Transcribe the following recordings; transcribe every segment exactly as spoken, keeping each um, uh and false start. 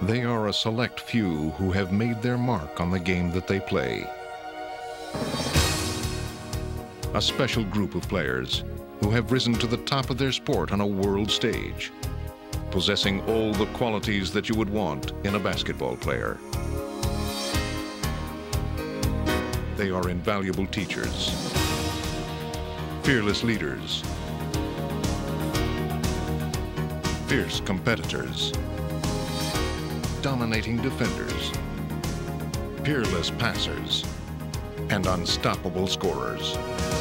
They are a select few who have made their mark on the game that they play. A special group of players who have risen to the top of their sport on a world stage, possessing all the qualities that you would want in a basketball player. They are invaluable teachers, fearless leaders, fierce competitors, dominating defenders, peerless passers, and unstoppable scorers.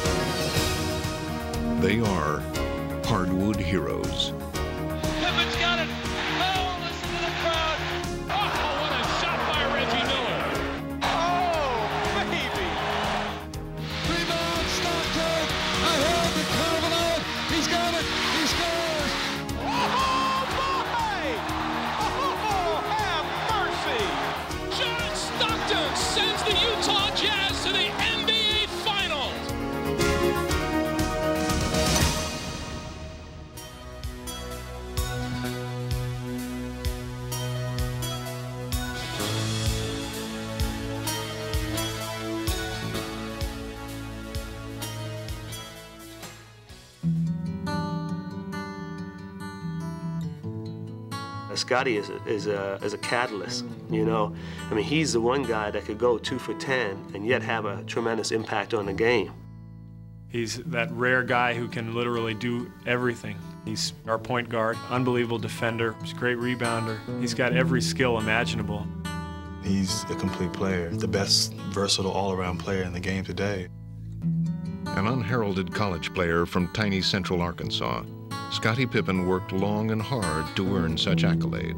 They are hardwood heroes. Pippen's got it. Oh, listen to the crowd. Oh, what a shot by Reggie Miller. Oh, baby. Rebound, Stockton. Ahead to Carvalho. He's got it. He scores. Oh, boy. Oh, have mercy. John Stockton sends the Utah Jazz to the N B A Finals. Scotty is a, is, a, is a catalyst, you know. I mean, he's the one guy that could go two for ten and yet have a tremendous impact on the game. He's that rare guy who can literally do everything. He's our point guard, unbelievable defender, he's a great rebounder. He's got every skill imaginable. He's a complete player, the best versatile all-around player in the game today. An unheralded college player from tiny central Arkansas, Scottie Pippen worked long and hard to earn such accolades.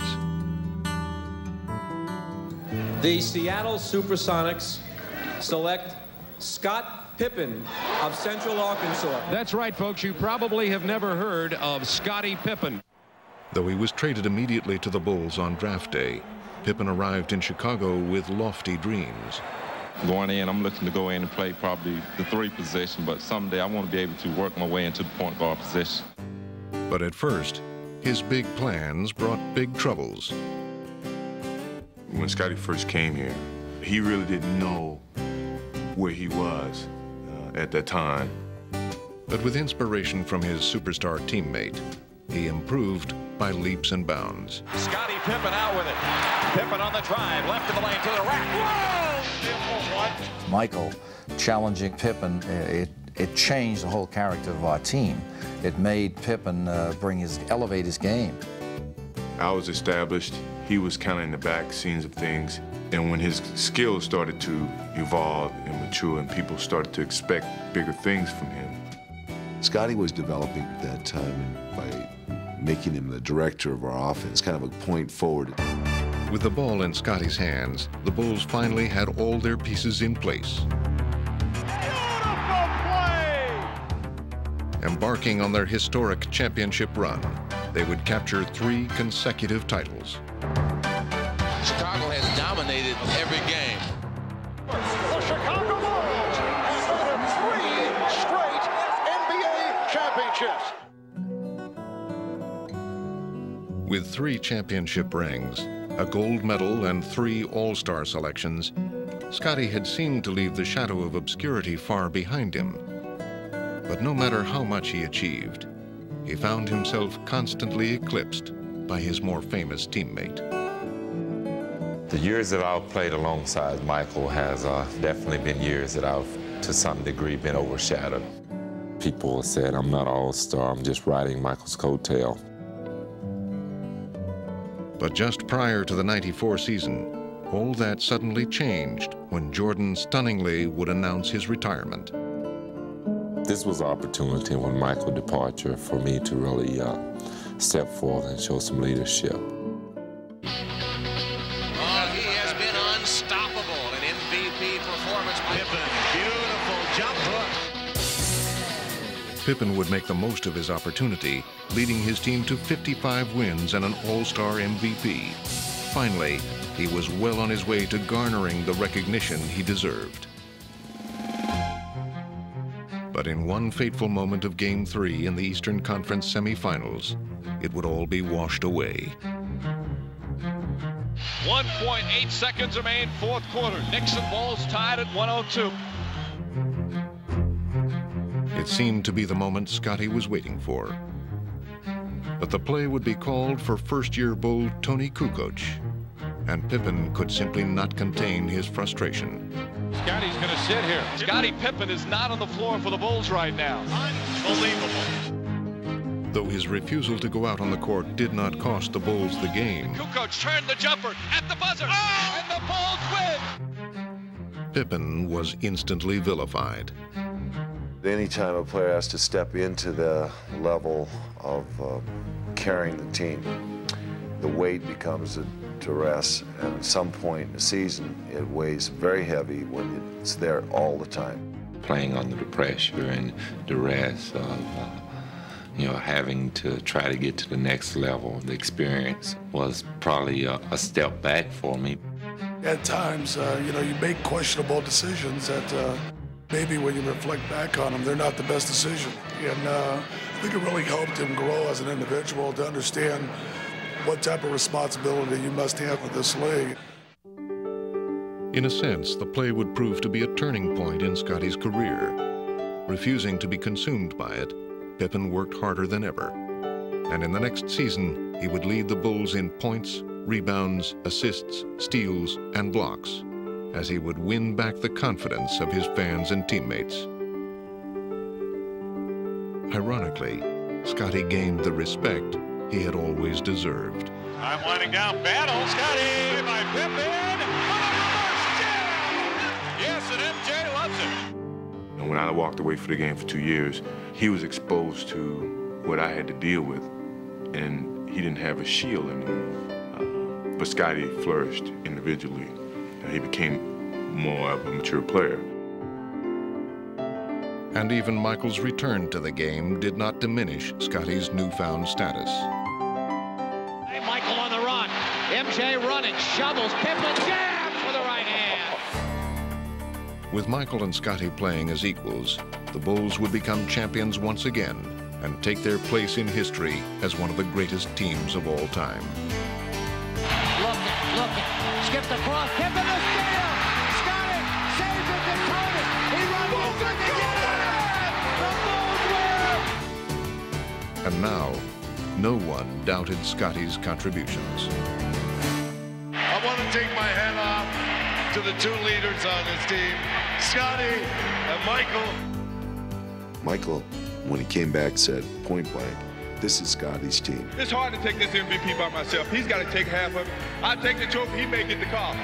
The Seattle Supersonics select Scott Pippen of Central Arkansas. That's right, folks. You probably have never heard of Scottie Pippen. Though he was traded immediately to the Bulls on draft day, Pippen arrived in Chicago with lofty dreams. Going in, I'm looking to go in and play probably the three position, but someday I want to be able to work my way into the point guard position. But at first, his big plans brought big troubles. When Scotty first came here, he really didn't know where he was uh, at that time. But with inspiration from his superstar teammate, he improved by leaps and bounds. Scottie Pippen out with it. Pippen on the drive, left of the lane to the rack. Whoa! Michael challenging Pippen, it, it changed the whole character of our team. It made Pippen uh, bring his, elevate his game. I was established. He was kind of in the back scenes of things. And when his skills started to evolve and mature and people started to expect bigger things from him. Scotty was developing at that time by making him the director of our offense, kind of a point forward. With the ball in Scotty's hands, the Bulls finally had all their pieces in place. Beautiful play! Embarking on their historic championship run, they would capture three consecutive titles. Chicago has dominated every game. The Chicago Bulls have three straight N B A championships. With three championship rings, a gold medal, and three All-Star selections, Scotty had seemed to leave the shadow of obscurity far behind him. But no matter how much he achieved, he found himself constantly eclipsed by his more famous teammate. The years that I've played alongside Michael has uh, definitely been years that I've, to some degree, been overshadowed. People said, I'm not an all-star, I'm just riding Michael's coattail. But just prior to the ninety-four season, all that suddenly changed when Jordan stunningly would announce his retirement. This was an opportunity when Michael's departure for me to really uh, step forward and show some leadership. M V P performance by Pippen. Beautiful jump hook. Pippen would make the most of his opportunity, leading his team to fifty-five wins and an All-Star M V P. Finally, he was well on his way to garnering the recognition he deserved. But in one fateful moment of Game three in the Eastern Conference semifinals, it would all be washed away. one point eight seconds remain, fourth quarter. Knicks and Bulls tied at one oh two. It seemed to be the moment Scotty was waiting for. But the play would be called for first-year Bull Tony Kukoc, and Pippen could simply not contain his frustration. Scotty's going to sit here. Scottie Pippen is not on the floor for the Bulls right now. Unbelievable. Though his refusal to go out on the court did not cost the Bulls the game, Kukoc turned the jumper at the buzzer, oh! And the Bulls win! Pippen was instantly vilified. Anytime a player has to step into the level of uh, carrying the team, the weight becomes a duress, and at some point in the season, it weighs very heavy when it's there all the time. Playing under the pressure and duress of, uh, you know, having to try to get to the next level, the experience was probably a, a step back for me. At times, uh, you know, you make questionable decisions that uh, maybe when you reflect back on them, they're not the best decision. And uh, I think it really helped him grow as an individual to understand what type of responsibility you must have with this league. In a sense, the play would prove to be a turning point in Scotty's career. Refusing to be consumed by it, Pippen worked harder than ever. And in the next season, he would lead the Bulls in points, rebounds, assists, steals, and blocks, as he would win back the confidence of his fans and teammates. Ironically, Scotty gained the respect he had always deserved. I'm winding down battle. Scotty by Pippen. Yes, and M J loves it. And when I walked away for the game for two years, he was exposed to what I had to deal with, and he didn't have a shield anymore. Uh, but Scotty flourished individually. He became more of a mature player. And even Michael's return to the game did not diminish Scotty's newfound status. Hey, Michael on the run. M J running, shovels, Pippen jams with the right hand. With Michael and Scotty playing as equals, the Bulls would become champions once again and take their place in history as one of the greatest teams of all time. Looking, looking, skipped across, Pippen the steal! Scotty saves it to Tony! He runs in to get it! The Bulls win! And now, no one doubted Scotty's contributions. I want to take my hat off to the two leaders on this team, Scotty and Michael. Michael, when he came back, said point blank, this is Scotty's team. It's hard to take this M V P by myself. He's got to take half of it. I take the trophy, he may get the call.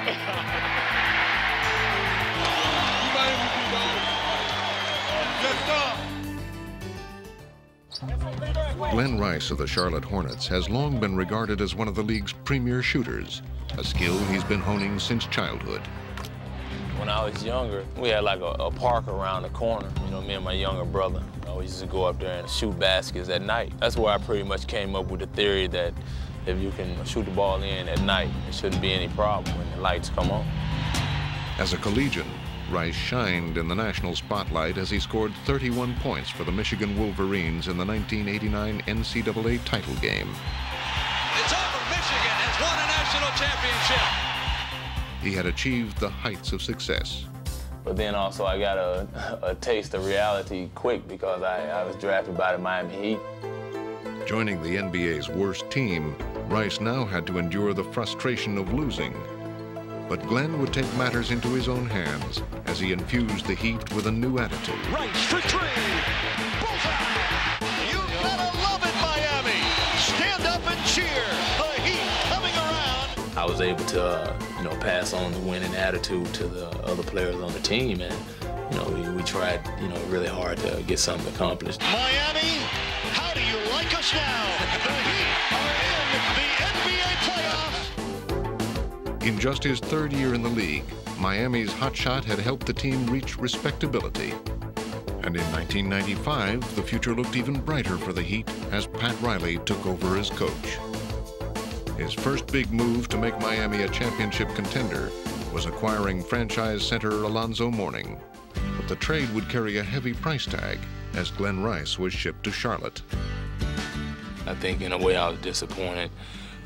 Glenn Rice of the Charlotte Hornets has long been regarded as one of the league's premier shooters, a skill he's been honing since childhood. When I was younger, we had like a, a park around the corner. You know, me and my younger brother, you know, we used to go up there and shoot baskets at night. That's where I pretty much came up with the theory that if you can shoot the ball in at night, it shouldn't be any problem when the lights come on. As a collegian, Rice shined in the national spotlight as he scored thirty-one points for the Michigan Wolverines in the nineteen eighty-nine N C double A title game. It's over. Michigan has won a national championship. He had achieved the heights of success. But then also I got a, a taste of reality quick because I, I was drafted by the Miami Heat. Joining the N B A's worst team, Rice now had to endure the frustration of losing. But Glenn would take matters into his own hands as he infused the Heat with a new attitude. Rice for three. Bullseye. You gotta love it, Miami. Stand up and cheer. The Heat coming around. I was able to, uh, you know, pass on the winning attitude to the other players on the team, and you know, we, we tried, you know, really hard to get something accomplished. Miami, how do you like us now? The Heat are in the N B A playoffs. In just his third year in the league, Miami's hotshot had helped the team reach respectability. And in nineteen ninety-five, the future looked even brighter for the Heat as Pat Riley took over as coach. His first big move to make Miami a championship contender was acquiring franchise center Alonzo Mourning. But the trade would carry a heavy price tag as Glenn Rice was shipped to Charlotte. I think in a way I was disappointed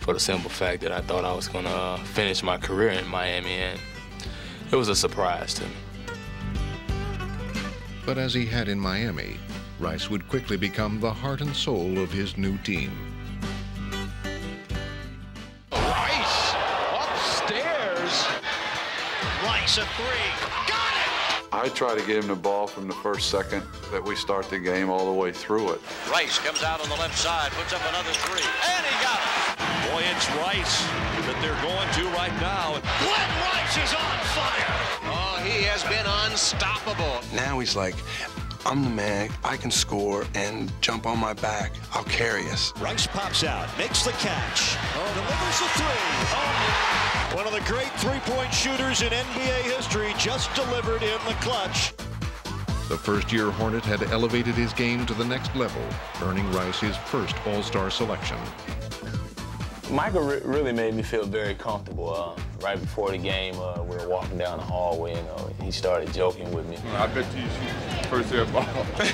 for the simple fact that I thought I was going to uh, finish my career in Miami, and it was a surprise to me. But as he had in Miami, Rice would quickly become the heart and soul of his new team. Rice upstairs. Rice a three. Got it! I try to get him the ball from the first second that we start the game all the way through it. Rice comes out on the left side, puts up another three, and he got it. Boy, it's Rice that they're going to right now. Glenn Rice is on fire. Oh, he has been unstoppable. Now he's like, I'm the man, I can score and jump on my back. I'll carry us. Rice pops out, makes the catch. Oh, delivers the three. Oh, one of the great three-point shooters in N B A history just delivered in the clutch. The first-year Hornet had elevated his game to the next level, earning Rice his first All-Star selection. Michael re really made me feel very comfortable. Uh, right before the game, uh, we were walking down the hallway, and uh, he started joking with me. I bet you shoot first air ball.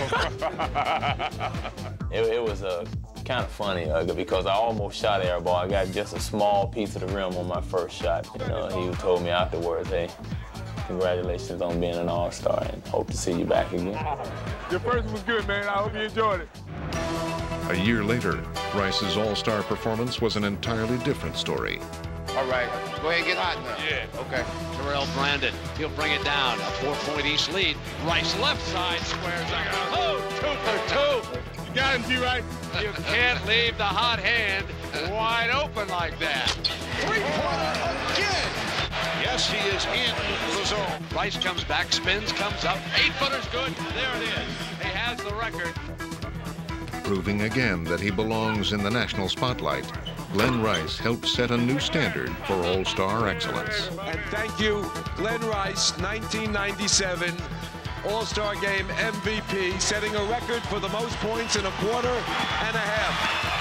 it, it was uh, kind of funny uh, because I almost shot air ball. I got just a small piece of the rim on my first shot. And, uh, he told me afterwards, hey, congratulations on being an All-Star, and hope to see you back again. Your first was good, man. I hope you enjoyed it. A year later, Rice's All-Star performance was an entirely different story. All right, go ahead and get hot now. Yeah. Okay. Terrell Brandon, he'll bring it down. A four-point East lead. Rice left side squares. Oh, two for two. You got him, G-Right. You can't leave the hot hand wide open like that. Three-pointer again. Yes, he is in the zone. Rice comes back, spins, comes up. Eight-footer's good. There it is. He has the record. Proving again that he belongs in the national spotlight, Glenn Rice helped set a new standard for All-Star excellence. And thank you, Glenn Rice, nineteen ninety-seven All-Star Game M V P, setting a record for the most points in a quarter and a half.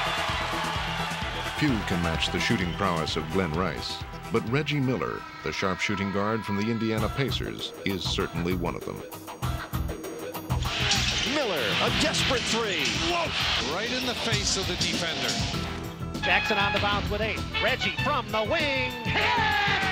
Few can match the shooting prowess of Glenn Rice, but Reggie Miller, the sharpshooting guard from the Indiana Pacers, is certainly one of them. Miller, a desperate three. Whoa! Right in the face of the defender. Jackson on the bounce with eight. Reggie from the wing. Hit it!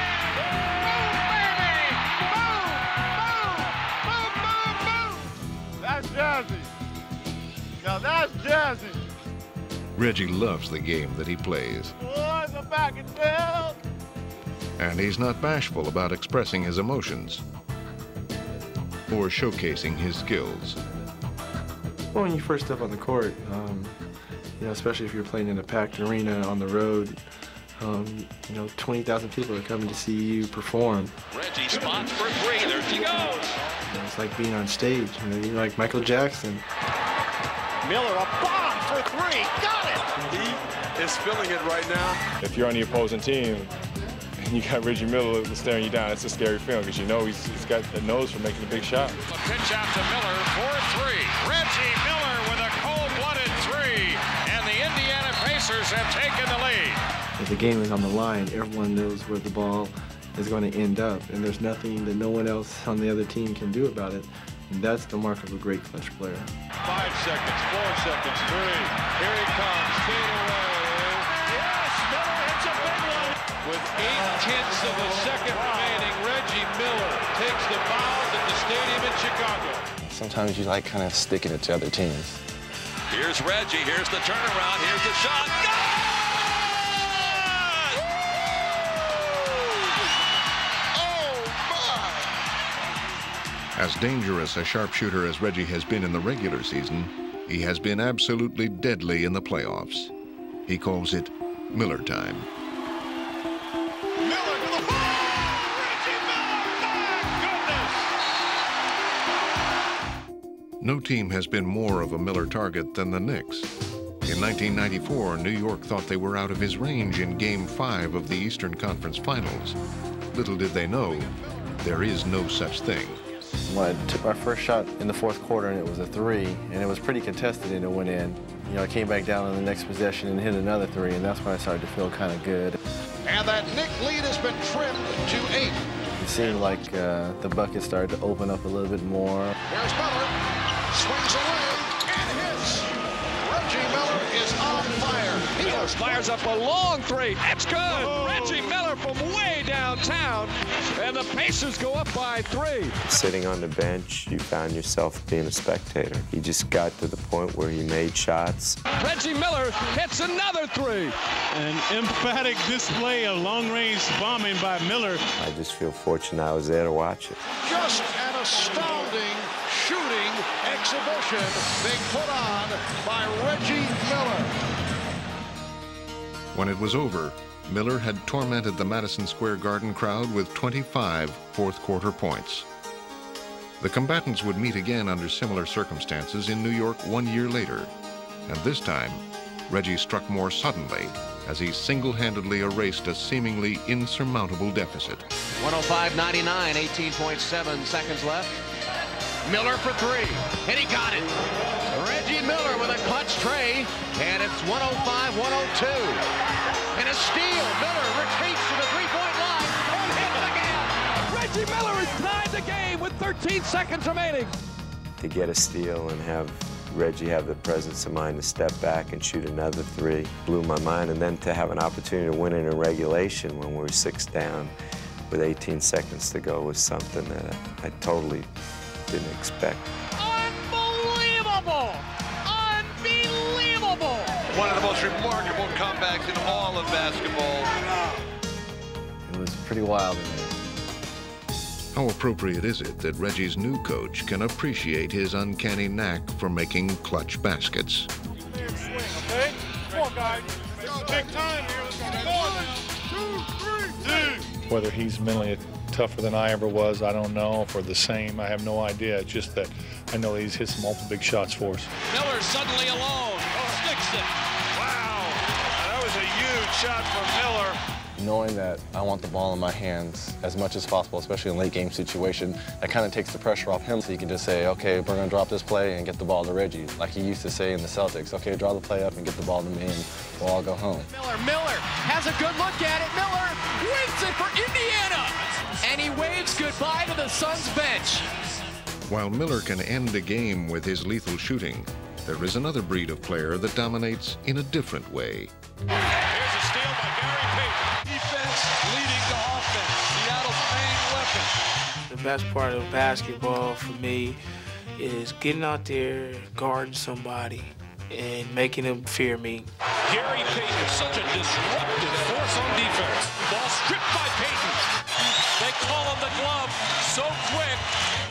That's jazzy. Now that's jazzy. Reggie loves the game that he plays. Boys are back in town. And he's not bashful about expressing his emotions or showcasing his skills. Well, when you first step on the court, um, you know, especially if you're playing in a packed arena on the road, um, you know, twenty thousand people are coming to see you perform. Reggie spots for three. There she goes. You know, it's like being on stage. You know, you're like Michael Jackson. Miller, a bomb for three. Got it. He is feeling it right now. If you're on the opposing team and you got Reggie Miller staring you down, it's a scary feeling because you know he's, he's got the nose for making a big shot. A pitch out to Miller for three. Reggie Miller with a cold-blooded three, and the Indiana Pacers have taken the lead. If the game is on the line, everyone knows where the ball is going to end up, and there's nothing that no one else on the other team can do about it. And that's the mark of a great clutch player. Five seconds, four seconds, three. Here he comes, fade away. Yes, Miller hits a big one. With eight tenths of a second remaining, Reggie Miller takes the bound at the stadium in Chicago. Sometimes you like kind of sticking it to other teams. Here's Reggie, here's the turnaround, here's the shot. Good! As dangerous a sharpshooter as Reggie has been in the regular season, he has been absolutely deadly in the playoffs. He calls it Miller time. Miller to the hole! Reggie Miller! My goodness! No team has been more of a Miller target than the Knicks. In nineteen ninety-four, New York thought they were out of his range in Game five of the Eastern Conference Finals. Little did they know, there is no such thing. When I took my first shot in the fourth quarter, and it was a three, and it was pretty contested, and it went in. You know, I came back down on the next possession and hit another three, and that's when I started to feel kind of good. And that Knick lead has been trimmed to eight. It seemed like uh, the bucket started to open up a little bit more. Here's Miller, swings away, and hits. Reggie Miller is on fire. He will Dallas fires up a long three. It's good. Oh. Reggie Miller from way downtown, and the Pacers go up by three. Sitting on the bench, you found yourself being a spectator. He just got to the point where he made shots. Reggie Miller hits another three. An emphatic display of long-range bombing by Miller. I just feel fortunate I was there to watch it. Just an astounding shooting exhibition being put on by Reggie Miller. When it was over, Miller had tormented the Madison Square Garden crowd with twenty-five fourth-quarter points. The combatants would meet again under similar circumstances in New York one year later, and this time, Reggie struck more suddenly as he single-handedly erased a seemingly insurmountable deficit. one oh five ninety-nine, eighteen point seven seconds left. Miller for three, and he got it. Reggie Miller with a clutch tray, and it's one oh five one oh two. And a steal. Miller retreats to the three-point line and hits again. Reggie Miller has tied the game with thirteen seconds remaining. To get a steal and have Reggie have the presence of mind to step back and shoot another three blew my mind. And then to have an opportunity to win it in regulation when we were six down with eighteen seconds to go was something that I, I totally didn't expect. Unbelievable! Unbelievable! One of the most remarkable comebacks in all of basketball. It was pretty wild to me. How appropriate is it that Reggie's new coach can appreciate his uncanny knack for making clutch baskets? Okay? Come on, guys. Take time here. One, two, three, Whether he's mentally tougher than I ever was, I don't know. If we're the same, I have no idea. It's just that I know he's hit some multiple big shots for us. Miller suddenly alone. Sticks it. Wow. That was a huge shot from Miller. Knowing that I want the ball in my hands as much as possible, especially in a late game situation, that kind of takes the pressure off him, so you can just say, okay, we're gonna drop this play and get the ball to Reggie. Like he used to say in the Celtics, okay, draw the play up and get the ball to me and we'll all go home. Miller, Miller has a good look at it. Miller wins it for Indiana. And he waves goodbye to the Suns bench. While Miller can end a game with his lethal shooting, there is another breed of player that dominates in a different way. Here's a steal by Gary Payton. Defense leading to offense. Seattle's main weapon. The best part of basketball for me is getting out there, guarding somebody, and making them fear me. Gary Payton is such a disruptive force on defense. Ball stripped by Payton. They call him the glove so quick.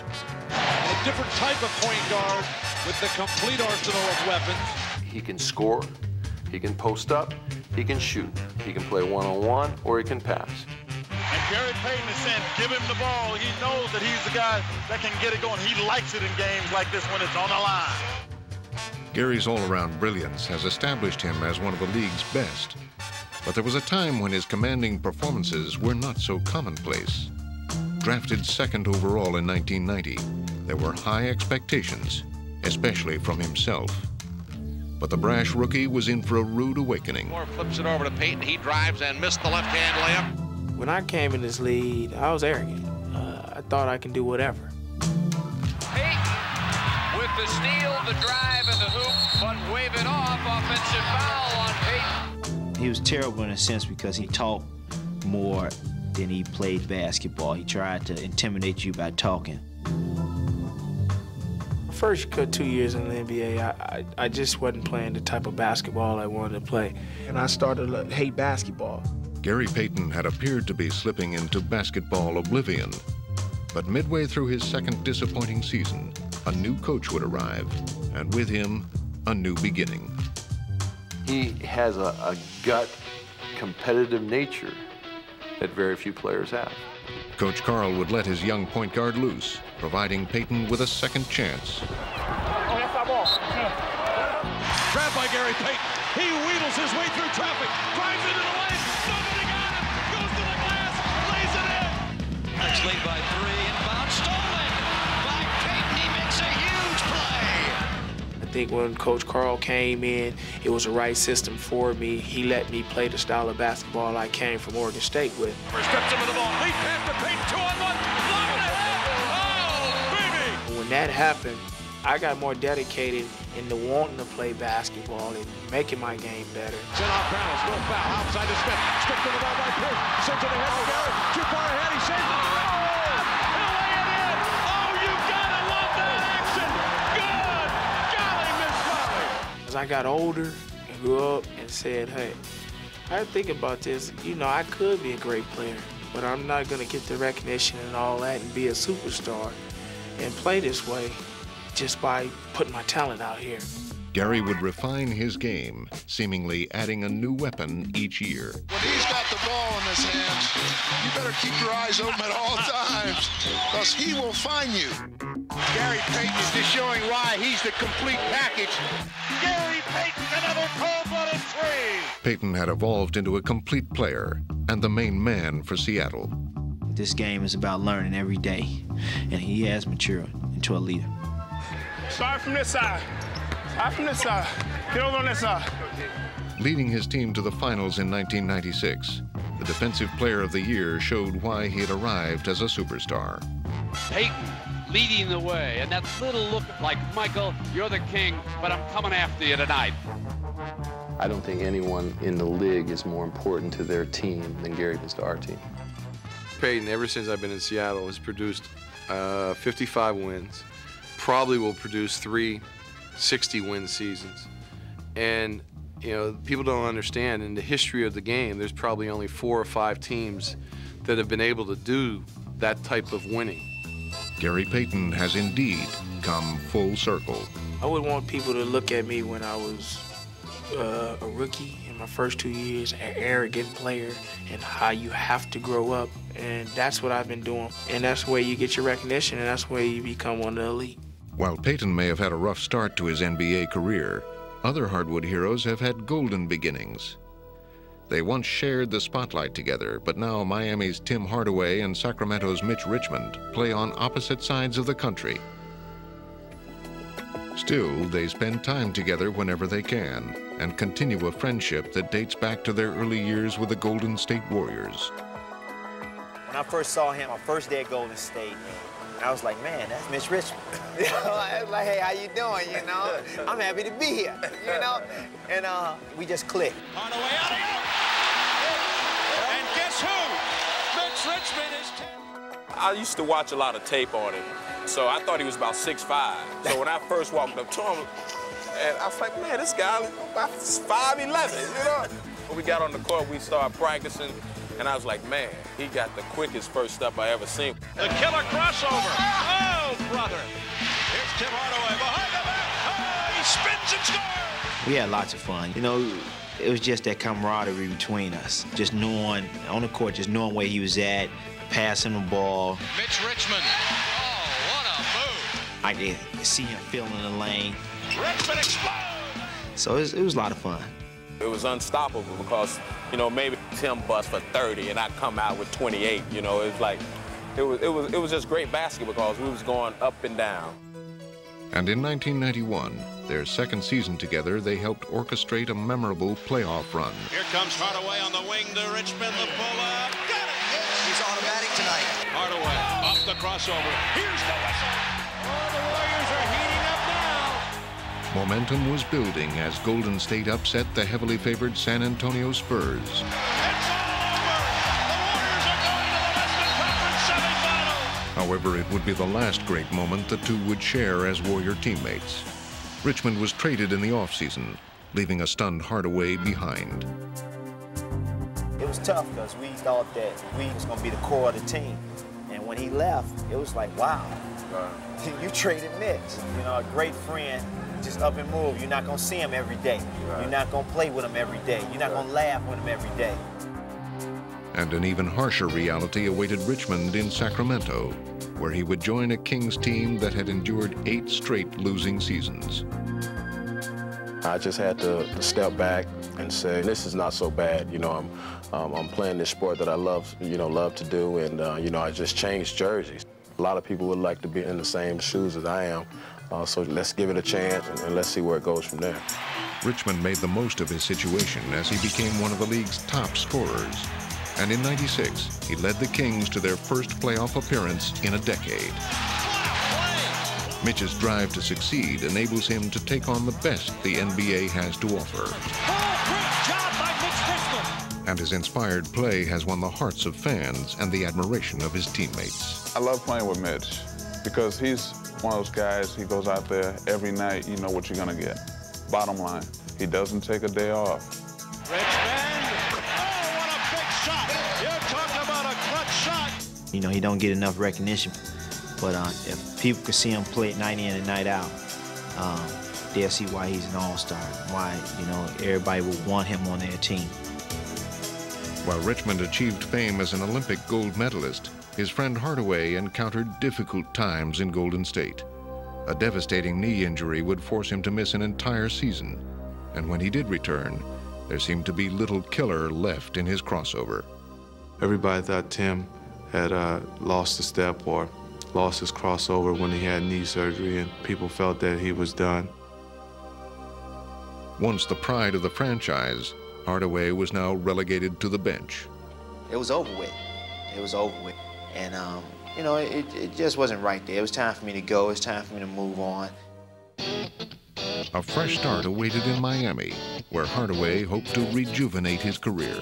A different type of point guard with the complete arsenal of weapons. He can score, he can post up, he can shoot. He can play one-on-one or he can pass. And Gary Payton is saying, give him the ball. He knows that he's the guy that can get it going. He likes it in games like this when it's on the line. Gary's all-around brilliance has established him as one of the league's best. But there was a time when his commanding performances were not so commonplace. Drafted second overall in nineteen ninety, there were high expectations, especially from himself. But the brash rookie was in for a rude awakening. Moore flips it over to Payton. He drives and missed the left-hand layup. When I came in this league, I was arrogant. Uh, I thought I can do whatever. Payton with the steal, the drive, and the hoop, but wave it off. Offensive foul on Payton. He was terrible in a sense because he talked more than he played basketball. He tried to intimidate you by talking. First two years in the N B A, I, I, I just wasn't playing the type of basketball I wanted to play. And I started to hate basketball. Gary Payton had appeared to be slipping into basketball oblivion. But midway through his second disappointing season, a new coach would arrive, and with him, a new beginning. He has a, a gut competitive nature that very few players have. Coach Carl would let his young point guard loose, providing Payton with a second chance. Grabbed by Gary Payton. He wheedles his way through traffic, drives into the lane. Nobody got him. Goes to the glass, lays it in. Next lead by three, inbound stolen by Payton. He makes a huge play. I think when Coach Carl came in, it was the right system for me. He let me play the style of basketball I came from Oregon State with. First steps him with the ball. Lead pass to Payton. Two on one. Lob it ahead. Oh, baby. When that happened, I got more dedicated into wanting to play basketball and making my game better. Sent off balance, no foul, outside to Smith. Smith to the ball by Pierce. Sends it ahead to Garrett. Too far ahead, he saves it. Oh! He'll lay it in! Oh, you gotta love that action! Good! Golly, Miss Molly! As I got older and grew up and said, hey, I think about this, you know, I could be a great player, but I'm not gonna get the recognition and all that and be a superstar and play this way just by putting my talent out here. Gary would refine his game, seemingly adding a new weapon each year. When he's got the ball in his hands, you better keep your eyes open at all times, because he will find you. Gary Payton is just showing why he's the complete package. Gary Payton, another cold-blooded three. Payton had evolved into a complete player and the main man for Seattle. This game is about learning every day, and he has matured into a leader. Start from this side. Start from this side. Get over on this side. Leading his team to the finals in nineteen ninety-six, the Defensive Player of the Year showed why he had arrived as a superstar. Payton leading the way, and that little look like, Michael, you're the king, but I'm coming after you tonight. I don't think anyone in the league is more important to their team than Gary is to our team. Payton, ever since I've been in Seattle, has produced uh, fifty-five wins. Probably will produce three sixty-win seasons. And, you know, people don't understand, in the history of the game, there's probably only four or five teams that have been able to do that type of winning. Gary Payton has indeed come full circle. I would want people to look at me when I was uh, a rookie in my first two years, an arrogant player, and how you have to grow up. And that's what I've been doing. And that's where you get your recognition, and that's where you become one of the elite. While Payton may have had a rough start to his N B A career, other hardwood heroes have had golden beginnings. They once shared the spotlight together, but now Miami's Tim Hardaway and Sacramento's Mitch Richmond play on opposite sides of the country. Still, they spend time together whenever they can and continue a friendship that dates back to their early years with the Golden State Warriors. When I first saw him, my first day at Golden State, I was like, man, that's Mitch Richmond. You know, I was like, hey, how you doing, you know? I'm happy to be here, you know? And uh, we just clicked. Hardaway out of And guess who? Mitch Richmond is ten. I used to watch a lot of tape on him, so I thought he was about six five. So when I first walked up to him, and I was like, man, this guy is about five eleven, you know? When we got on the court, we started practicing, and I was like, man, he got the quickest first step I ever seen. The killer crossover. Oh, brother. Here's Tim Hardaway behind the back. Oh, he spins and scores. We had lots of fun. You know, it was just that camaraderie between us. Just knowing, on the court, just knowing where he was at, passing the ball. Mitch Richmond. Oh, what a move. I could see him filling the lane. Richmond explodes. So it was, it was a lot of fun. It was unstoppable because, you know, maybe Tim bust for thirty and I come out with twenty-eight. You know, it was like, it was, it was, it was just great basketball because we was going up and down. And in nineteen ninety-one, their second season together, they helped orchestrate a memorable playoff run. Here comes Hardaway on the wing to Richmond, the pull-up. Got it! He's automatic tonight. Hardaway off the crossover. Here's the whistle. Oh, the Warriors are heating up now. Momentum was building as Golden State upset the heavily favored San Antonio Spurs. It's all over. The Warriors are going to the Western Conference semifinal. However, it would be the last great moment the two would share as Warrior teammates. Richmond was traded in the offseason, leaving a stunned Hardaway behind. It was tough because we thought that we was going to be the core of the team. And when he left, it was like, wow, you traded Mitch. You know, a great friend, just up and move. You're not going to see him every day. Right. You're not going to play with him every day. You're not right. going to laugh with him every day. And an even harsher reality awaited Richmond in Sacramento, where he would join a Kings team that had endured eight straight losing seasons. I just had to, to step back and say, this is not so bad. You know, I'm, um, I'm playing this sport that I love, you know, love to do, and, uh, you know, I just changed jerseys. A lot of people would like to be in the same shoes as I am, uh, so let's give it a chance, and, and let's see where it goes from there. Richmond made the most of his situation as he became one of the league's top scorers. And in ninety-six, he led the Kings to their first playoff appearance in a decade. Mitch's drive to succeed enables him to take on the best the N B A has to offer. Oh, great job by Mitch Richmond. And his inspired play has won the hearts of fans and the admiration of his teammates. I love playing with Mitch because he's one of those guys, he goes out there every night, you know what you're gonna get. Bottom line, he doesn't take a day off. Richmond, oh, what a big shot. You're talking about a clutch shot. You know, he don't get enough recognition, but uh, if people could see him play night in and night out, um, they'll see why he's an all-star, why, you know, everybody would want him on their team. While Richmond achieved fame as an Olympic gold medalist, his friend Hardaway encountered difficult times in Golden State. A devastating knee injury would force him to miss an entire season, and when he did return, there seemed to be little killer left in his crossover. Everybody thought Tim had uh, lost a step or lost his crossover when he had knee surgery, and people felt that he was done. Once the pride of the franchise, Hardaway was now relegated to the bench. It was over with. It was over with. And, um, you know, it, it just wasn't right there. It was time for me to go. It was time for me to move on. A fresh start awaited in Miami, where Hardaway hoped to rejuvenate his career.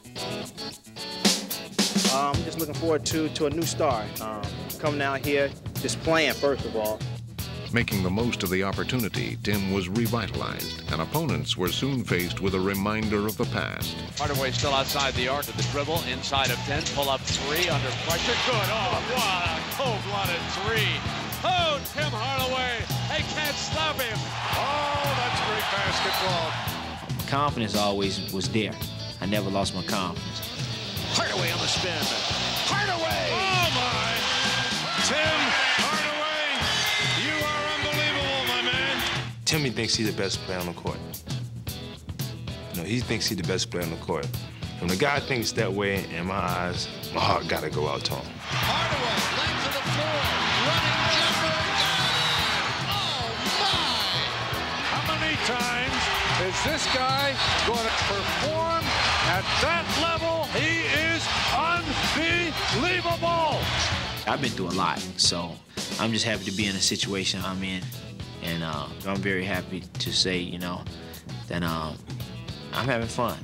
Uh, I'm just looking forward to, to a new start. Um, coming out here, just playing, first of all. Making the most of the opportunity, Tim was revitalized, and opponents were soon faced with a reminder of the past. Hardaway still outside the arc of the dribble, inside of ten, pull up three, under pressure, good. Oh, what a cold-blooded three. Oh, Tim Hardaway, they can't stop him. Oh, that's great basketball. Confidence always was there. I never lost my confidence. Hardaway on the spin. Hardaway! Oh, my. Tim Hardaway, you are unbelievable, my man. Timmy thinks he's the best player on the court. You know, he thinks he's the best player on the court. When the guy thinks that way, in my eyes, my heart gotta go out to him. Hardaway, length to the floor, running jumper. Oh, my! How many times is this guy going to perform at that level? He is unbelievable. I've been through a lot, so I'm just happy to be in the situation I'm in. And uh, I'm very happy to say, you know, that um, I'm having fun.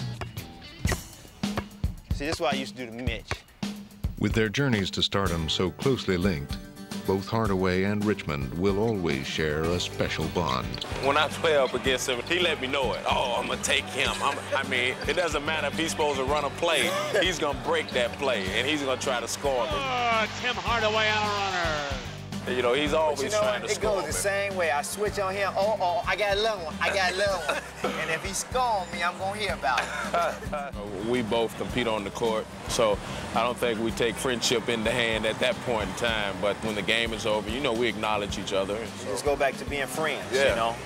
See, this is what I used to do to Mitch. With their journeys to stardom so closely linked, both Hardaway and Richmond will always share a special bond. When I play up against him, he let me know it. Oh, I'm gonna take him. I'm, I mean, it doesn't matter if he's supposed to run a play. He's gonna break that play, and he's gonna try to score me. Oh, Tim Hardaway on a runner. You know, he's always But you know trying what? to It score goes me. the same way. I switch on him. Oh, oh, I got a little one. I got a little one. And if he score on me, I'm going to hear about it. We both compete on the court, so I don't think we take friendship in the hand at that point in time. But when the game is over, you know, we acknowledge each other. So. Let's go back to being friends, Yeah. you know?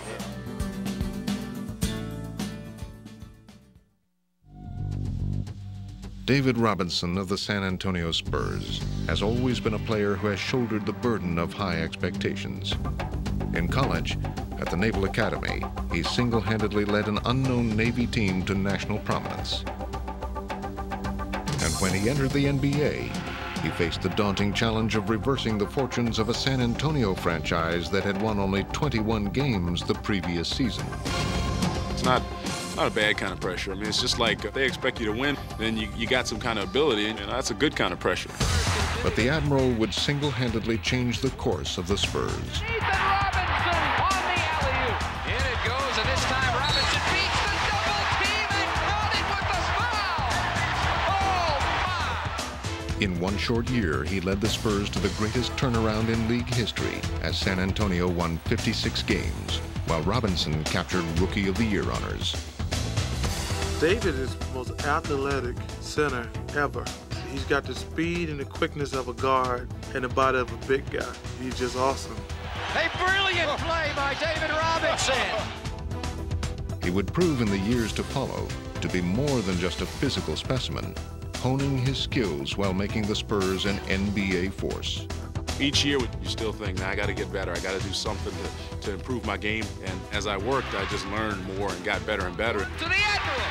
David Robinson of the San Antonio Spurs has always been a player who has shouldered the burden of high expectations. In college, at the Naval Academy, he single-handedly led an unknown Navy team to national prominence. And when he entered the N B A, he faced the daunting challenge of reversing the fortunes of a San Antonio franchise that had won only twenty-one games the previous season. It's not not a bad kind of pressure. I mean, it's just like if they expect you to win, then you, you got some kind of ability, and that's a good kind of pressure. But the Admiral would single-handedly change the course of the Spurs. Ethan Robinson on the alley-oop. In it goes, and this time Robinson beats the double team and caught it with the foul. Oh, my! In one short year, he led the Spurs to the greatest turnaround in league history as San Antonio won fifty-six games, while Robinson captured Rookie of the Year honors. David is the most athletic center ever. He's got the speed and the quickness of a guard and the body of a big guy. He's just awesome. A brilliant play by David Robinson. He would prove in the years to follow to be more than just a physical specimen, honing his skills while making the Spurs an N B A force. Each year, you still think, nah, I got to get better. I got to do something to, to improve my game. And as I worked, I just learned more and got better and better. To the Admiral.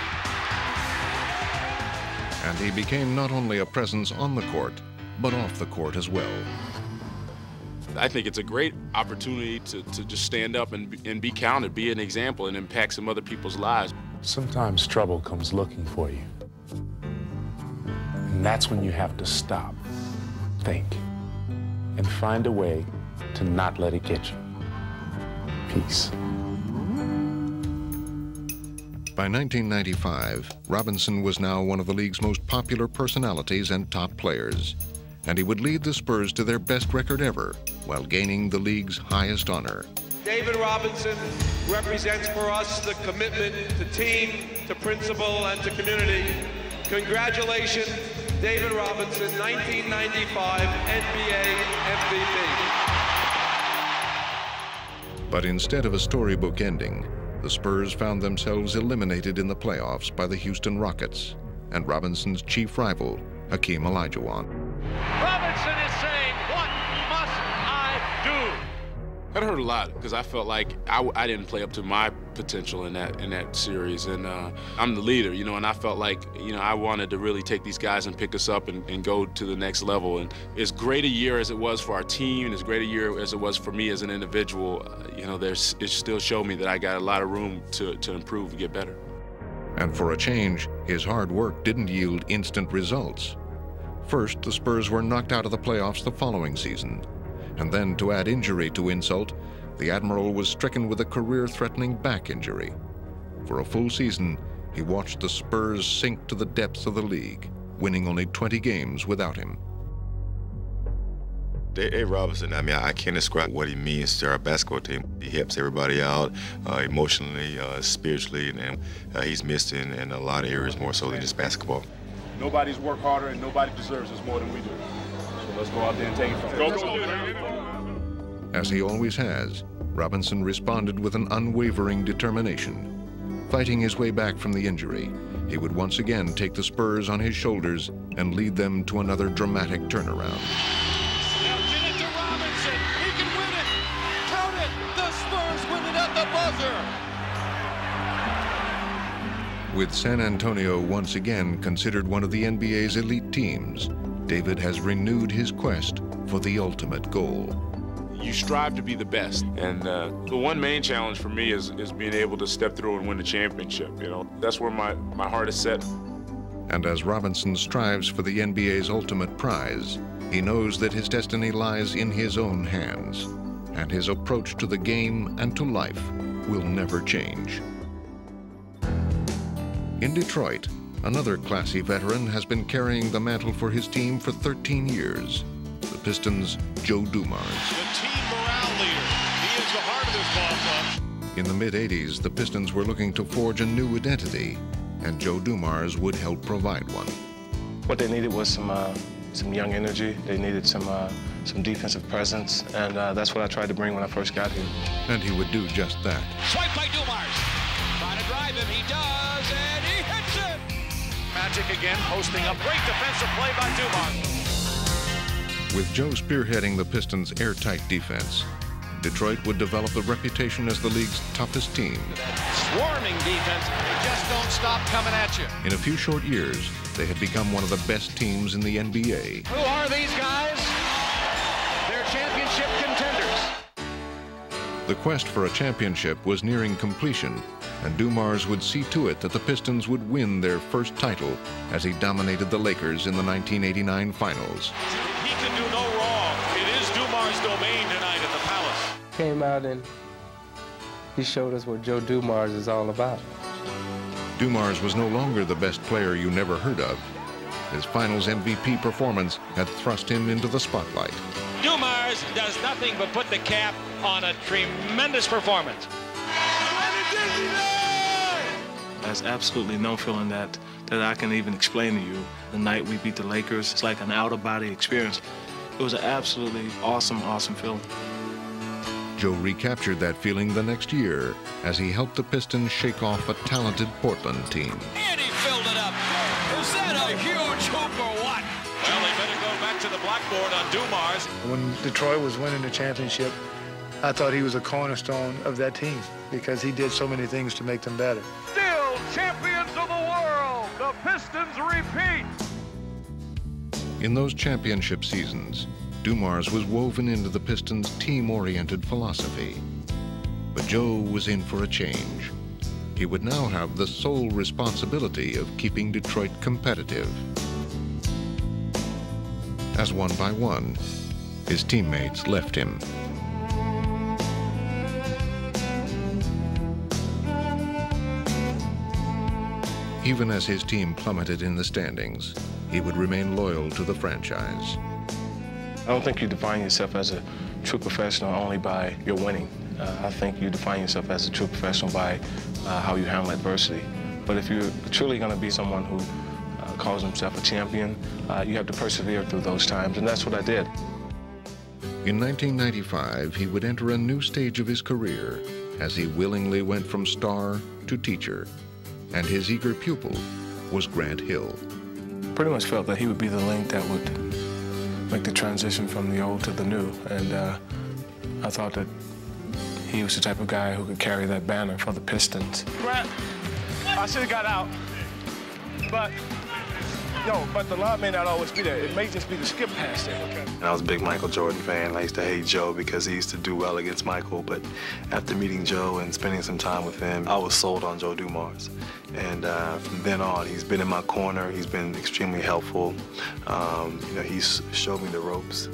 And he became not only a presence on the court, but off the court as well. I think it's a great opportunity to, to just stand up and, and be counted, be an example, and impact some other people's lives. Sometimes trouble comes looking for you. And that's when you have to stop, think, and find a way to not let it get you. Peace. By nineteen ninety-five, Robinson was now one of the league's most popular personalities and top players, and he would lead the Spurs to their best record ever while gaining the league's highest honor. David Robinson represents for us the commitment to team, to principle, and to community. Congratulations, David Robinson, nineteen ninety-five N B A M V P. But instead of a storybook ending, the Spurs found themselves eliminated in the playoffs by the Houston Rockets and Robinson's chief rival, Hakeem Olajuwon. Robinson is saying, what must I do? That hurt a lot because I felt like I, I didn't play up to my potential in that in that series, and uh, I'm the leader, you know, and I felt like, you know, I wanted to really take these guys and pick us up and, and go to the next level. And as great a year as it was for our team, and as great a year as it was for me as an individual, uh, you know, there's it still showed me that I got a lot of room to, to improve and get better. And for a change, his hard work didn't yield instant results. First, the Spurs were knocked out of the playoffs the following season. And then, to add injury to insult, the Admiral was stricken with a career-threatening back injury. For a full season, he watched the Spurs sink to the depths of the league, winning only twenty games without him. Dave Robinson, I mean, I can't describe what he means to our basketball team. He helps everybody out uh, emotionally, uh, spiritually, and uh, he's missed in, in a lot of areas more so than just basketball. Nobody's worked harder and nobody deserves us more than we do. So let's go out there and take it from Go, them. go, As he always has, Robinson responded with an unwavering determination. Fighting his way back from the injury, he would once again take the Spurs on his shoulders and lead them to another dramatic turnaround. Now get it to Robinson. He can win it. Count it. The Spurs win it at the buzzer. With San Antonio once again considered one of the N B A's elite teams, David has renewed his quest for the ultimate goal. You strive to be the best, and uh, the one main challenge for me is, is being able to step through and win the championship. You know, that's where my, my heart is set. And as Robinson strives for the N B A's ultimate prize, he knows that his destiny lies in his own hands, and his approach to the game and to life will never change. In Detroit, another classy veteran has been carrying the mantle for his team for thirteen years. The Pistons' Joe Dumars. The team morale leader. He is the heart of this ball club. In the mid eighties, the Pistons were looking to forge a new identity, and Joe Dumars would help provide one. What they needed was some uh, some young energy. They needed some uh, some defensive presence, and uh, that's what I tried to bring when I first got here. And he would do just that. Swipe by Dumars. Trying to drive him. He does, and he hits it. Magic again posting a great defensive play by Dumars. With Joe spearheading the Pistons' airtight defense, Detroit would develop a reputation as the league's toughest team. Swarming defense. They just don't stop coming at you. In a few short years, they had become one of the best teams in the N B A. Who are these guys? They're championship contenders. The quest for a championship was nearing completion, and Dumars would see to it that the Pistons would win their first title as he dominated the Lakers in the nineteen eighty-nine finals. He can do no wrong. It is Dumars' domain tonight at the Palace. Came out and he showed us what Joe Dumars is all about. Dumars was no longer the best player you never heard of. His finals M V P performance had thrust him into the spotlight. Dumars does nothing but put the cap on a tremendous performance. There's absolutely no feeling that, that I can even explain to you. The night we beat the Lakers, it's like an out-of-body experience. It was an absolutely awesome, awesome feeling. Joe recaptured that feeling the next year as he helped the Pistons shake off a talented Portland team. And he filled it up. Is that a huge hoop or what? Well, they better go back to the blackboard on Dumars. When Detroit was winning the championship, I thought he was a cornerstone of that team because he did so many things to make them better. Still champions of the world. The Pistons repeat. In those championship seasons, Dumars was woven into the Pistons' team-oriented philosophy. But Joe was in for a change. He would now have the sole responsibility of keeping Detroit competitive. As one by one, his teammates left him. Even as his team plummeted in the standings, he would remain loyal to the franchise. I don't think you define yourself as a true professional only by your winning. Uh, I think you define yourself as a true professional by uh, how you handle adversity. But if you're truly going to be someone who uh, calls himself a champion, uh, you have to persevere through those times, and that's what I did. In nineteen ninety-five, he would enter a new stage of his career as he willingly went from star to teacher, and his eager pupil was Grant Hill. Pretty much felt that he would be the link that would make the transition from the old to the new, and uh, I thought that he was the type of guy who could carry that banner for the Pistons. Grant, I should have got out, but, yo, but the line may not always be there. It may just be the skip pass there. Okay. And I was a big Michael Jordan fan. I used to hate Joe because he used to do well against Michael, but after meeting Joe and spending some time with him, I was sold on Joe Dumars. And uh, from then on, he's been in my corner. He's been extremely helpful. Um, you know, he's showed me the ropes.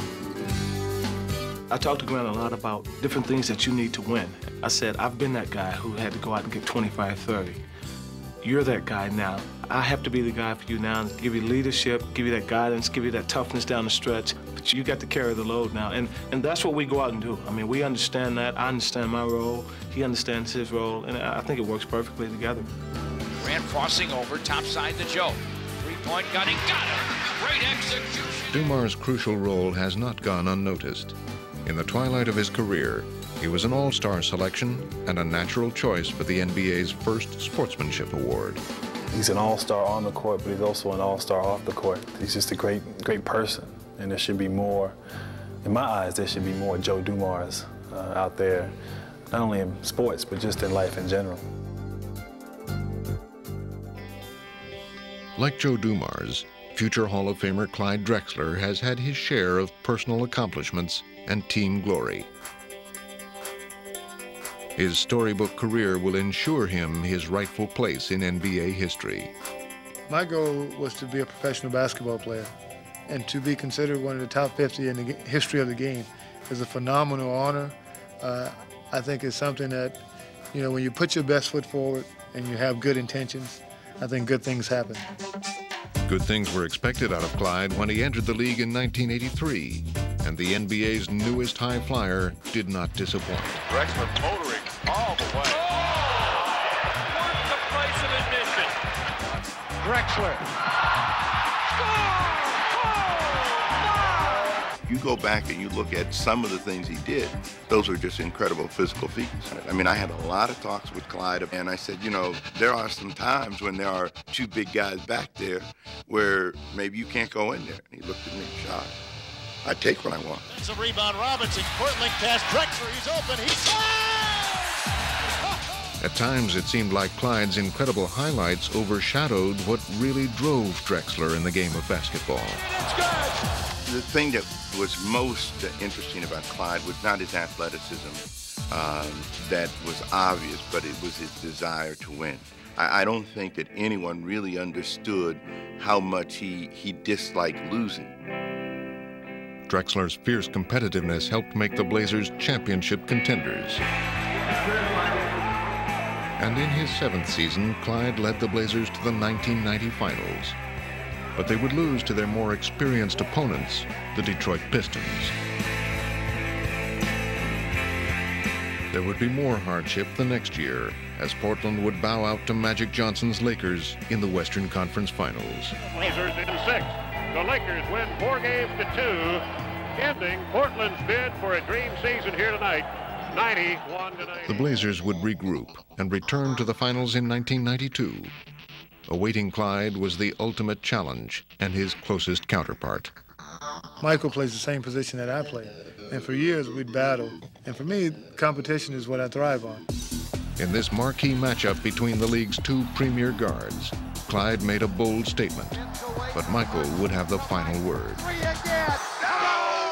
I talked to Grant a lot about different things that you need to win. I said, I've been that guy who had to go out and get twenty-five, thirty. You're that guy now. I have to be the guy for you now, give you leadership, give you that guidance, give you that toughness down the stretch. But you got to carry the load now, and, and that's what we go out and do. I mean, we understand that. I understand my role. He understands his role, and I think it works perfectly together. Grant crossing over, top side to Joe. Three-point gunning, got it. Great execution. Dumars' crucial role has not gone unnoticed. In the twilight of his career, he was an all-star selection and a natural choice for the N B A's first sportsmanship award. He's an all-star on the court, but he's also an all-star off the court. He's just a great, great person, and there should be more, in my eyes, there should be more Joe Dumars uh, out there, not only in sports, but just in life in general. Like Joe Dumars, future Hall of Famer Clyde Drexler has had his share of personal accomplishments and team glory. His storybook career will ensure him his rightful place in N B A history. My goal was to be a professional basketball player, and to be considered one of the top fifty in the history of the game is a phenomenal honor. Uh, I think it's something that, you know, when you put your best foot forward and you have good intentions, I think good things happen. Good things were expected out of Clyde when he entered the league in nineteen eighty-three, and the N B A's newest high flyer did not disappoint. Drexler motoring all the way. Oh! Worth the price of admission. Drexler. You go back and you look at some of the things he did, those were just incredible physical feats. I mean, I had a lot of talks with Clyde, and I said, you know, there are some times when there are two big guys back there where maybe you can't go in there. And he looked at me and shot. I take what I want. It's a rebound, Robinson. Portland pass, Drexler, he's open, he scores! At times, it seemed like Clyde's incredible highlights overshadowed what really drove Drexler in the game of basketball. It's good! The thing that was most interesting about Clyde was not his athleticism um, that was obvious, but it was his desire to win. I, I don't think that anyone really understood how much he, he disliked losing. Drexler's fierce competitiveness helped make the Blazers championship contenders. And in his seventh season, Clyde led the Blazers to the nineteen ninety finals. But they would lose to their more experienced opponents, the Detroit Pistons. There would be more hardship the next year, as Portland would bow out to Magic Johnson's Lakers in the Western Conference Finals. Blazers in six. The Lakers win four games to two, ending Portland's bid for a dream season here tonight, ninety-one to ninety. The Blazers would regroup and return to the finals in nineteen ninety-two. Awaiting Clyde was the ultimate challenge and his closest counterpart. Michael plays the same position that I play, and for years we'd battle. And for me, competition is what I thrive on. In this marquee matchup between the league's two premier guards, Clyde made a bold statement, but Michael would have the final word. Three again.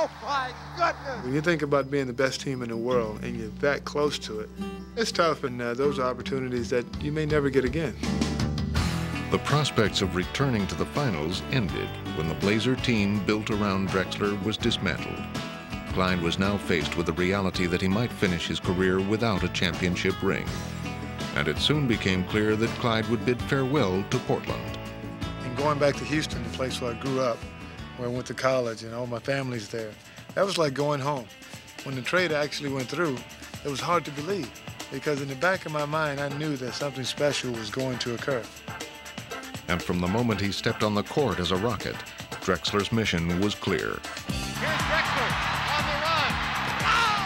Oh, my goodness. When you think about being the best team in the world and you're that close to it, it's tough, and uh, those are opportunities that you may never get again. The prospects of returning to the finals ended when the Blazer team built around Drexler was dismantled. Clyde was now faced with the reality that he might finish his career without a championship ring. And it soon became clear that Clyde would bid farewell to Portland. And going back to Houston, the place where I grew up, where I went to college and all my family's there, that was like going home. When the trade actually went through, it was hard to believe, because in the back of my mind, I knew that something special was going to occur. And from the moment he stepped on the court as a Rocket, Drexler's mission was clear. Here's Drexler on the run. Oh!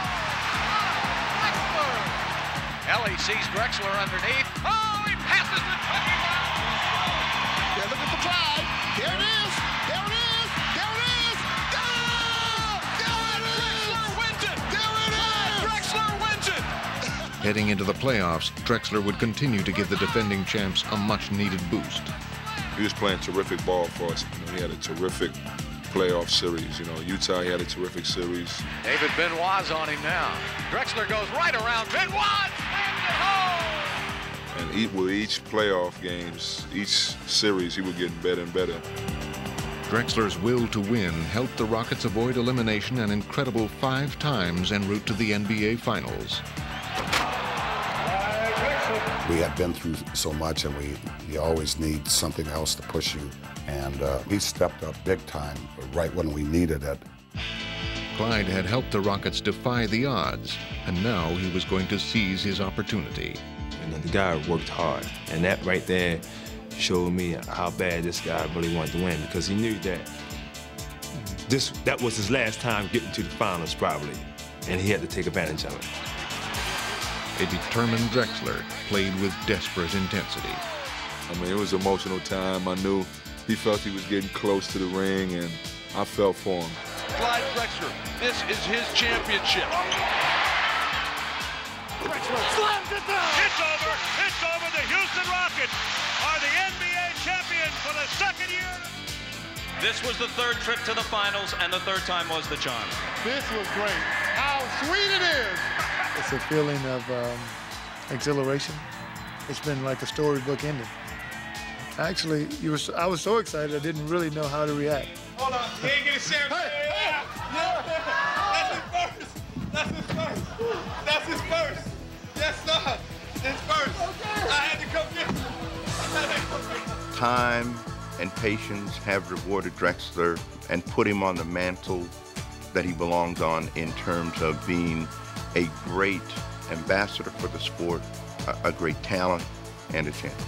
Drexler! Ellie sees Drexler underneath. Oh, he passes the twenty. Yeah, look at the Clyde. There it is. There it is. There it is. Go! There it is. Drexler wins it. There it is. Drexler wins it. Heading into the playoffs, Drexler would continue to give the defending champs a much-needed boost. He was playing terrific ball for us. You know, he had a terrific playoff series. You know, Utah, he had a terrific series. David Benoit's on him now. Drexler goes right around. Benoit slams it home. And each, with each playoff games, each series, he was getting better and better. Drexler's will to win helped the Rockets avoid elimination an incredible five times en route to the N B A Finals. We had been through so much, and we you always need something else to push you. And uh, he stepped up big time right when we needed it. Clyde had helped the Rockets defy the odds, and now he was going to seize his opportunity. You know, the guy worked hard, and that right there showed me how bad this guy really wanted to win, because he knew that this that was his last time getting to the finals, probably, and he had to take advantage of it. A determined Drexler played with desperate intensity. I mean, it was an emotional time. I knew he felt he was getting close to the ring, and I felt for him. Clyde Drexler, this is his championship. Drexler slams it down. It's over. It's over. The Houston Rockets are the N B A champions for the second year. This was the third trip to the finals, and the third time was the charm. This was great. How sweet it is. It's a feeling of um, exhilaration. It's been like a storybook ending. Actually, you were so, I was so excited I didn't really know how to react. Hold on, he ain't getting shared. Hey, yeah, yeah. That's his first. That's his first. That's his first. Yes, sir. His first. Okay. I had to come get him. I had to come get him. Time and patience have rewarded Drexler and put him on the mantle that he belongs on in terms of being a great ambassador for the sport, a, a great talent, and a champion.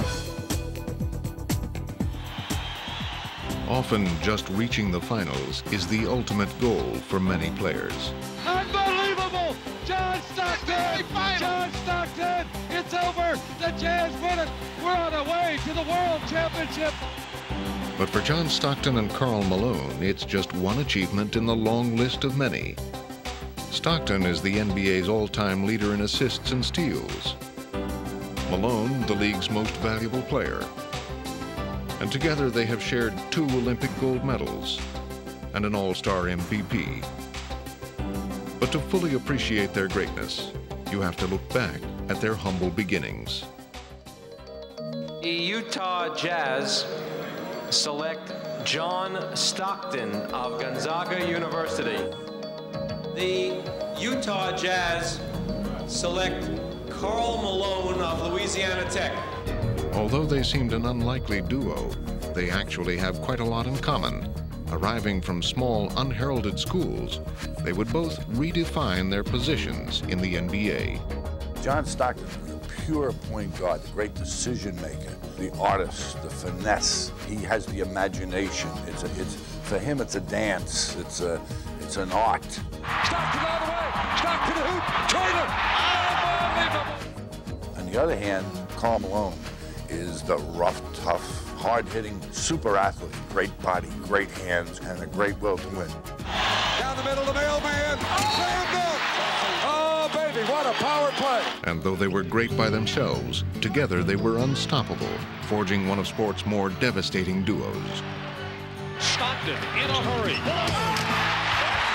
Often, just reaching the finals is the ultimate goal for many players. Unbelievable! John Stockton! John Stockton! It's over! The Jazz win it! We're on our way to the World Championship! But for John Stockton and Karl Malone, it's just one achievement in the long list of many. Stockton is the N B A's all-time leader in assists and steals. Malone, the league's most valuable player. And together they have shared two Olympic gold medals and an All-Star M V P. But to fully appreciate their greatness, you have to look back at their humble beginnings. The Utah Jazz select John Stockton of Gonzaga University. The Utah Jazz select Karl Malone of Louisiana Tech. Although they seemed an unlikely duo, they actually have quite a lot in common. Arriving from small, unheralded schools, they would both redefine their positions in the N B A. John Stockton was a pure point guard, the great decision maker, the artist, the finesse. He has the imagination. It's a, it's for him, it's a dance. It's a, it's an art. Stockton all the way! Stockton the hoop! Trainer! Unbelievable! On the other hand, Karl Malone is the rough, tough, hard-hitting super athlete. Great body, great hands, and a great will to win. Down the middle, the mailman! Slam dunk! Oh, baby, what a power play! And though they were great by themselves, together they were unstoppable, forging one of sport's more devastating duos. Stockton in a hurry.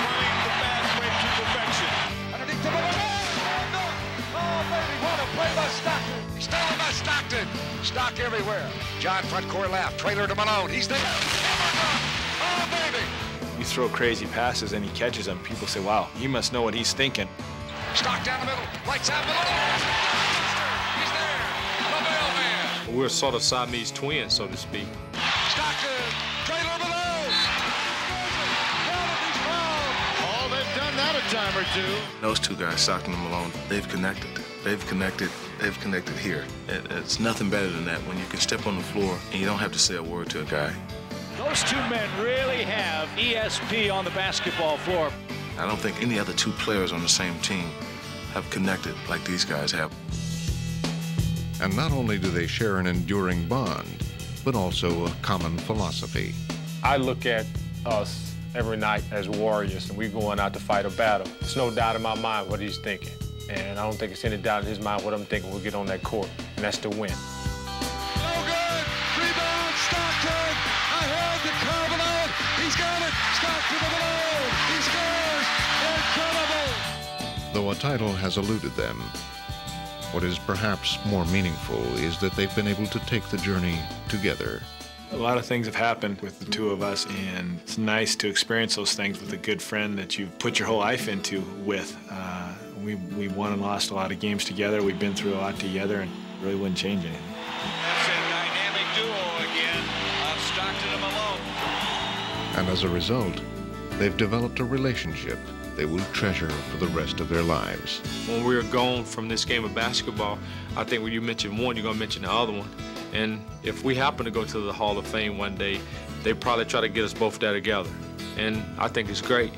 Stock everywhere. John front court left. Trailer to Malone. He's there. Oh, baby. You throw crazy passes and he catches them. People say, wow, he must know what he's thinking. Stock down the middle. Lights out Malone. He's there. The mailman. We're sort of Siamese twins, so to speak. Stockton. Trailer Malone. Oh, they've done that a time or two. Those two guys, Stockton and Malone, they've connected. They've connected. They've connected here. It, it's nothing better than that when you can step on the floor and you don't have to say a word to a guy. Those two men really have E S P on the basketball floor. I don't think any other two players on the same team have connected like these guys have. And not only do they share an enduring bond, but also a common philosophy. I look at us every night as warriors, and we're going out to fight a battle. There's no doubt in my mind what he's thinking. And I don't think it's any doubt in his mind what I'm thinking we'll get on that court, and that's to win. No good. Rebound, Stockton. Ahead to Carvalho. He's got it. Stockton to Malone. He scores. Incredible. Though a title has eluded them, what is perhaps more meaningful is that they've been able to take the journey together. A lot of things have happened with the two of us, and it's nice to experience those things with a good friend that you've put your whole life into with. Uh, we, we won and lost a lot of games together. We've been through a lot together, and really wouldn't change anything. That's a dynamic duo again of Stockton and Malone. And as a result, they've developed a relationship they will treasure for the rest of their lives. When we're gone from this game of basketball, I think when you mention one, you're gonna mention the other one. And if we happen to go to the Hall of Fame one day, they probably try to get us both there together. And I think it's great.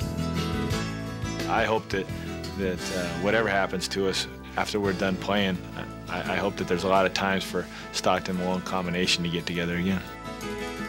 I hope that, that uh, whatever happens to us after we're done playing, I, I hope that there's a lot of times for Stockton-Malone combination to get together again.